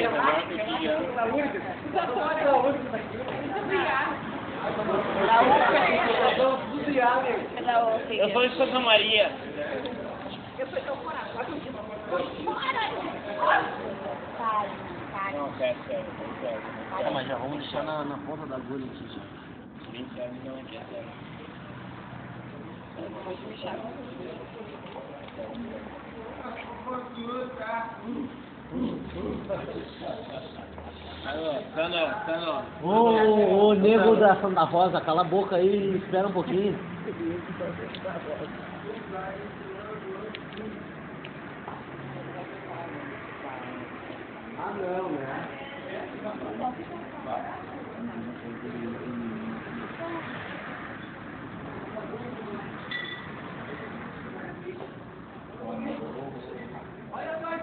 Eu sou de Santa Maria. Não, sério. Ah, mas já vamos deixar na ponta da agulha aqui já. 20 anos não é que é sério. Alô, Ô, nego da Santa Rosa, cala a boca aí e espera um pouquinho. Ah, não, né? Olha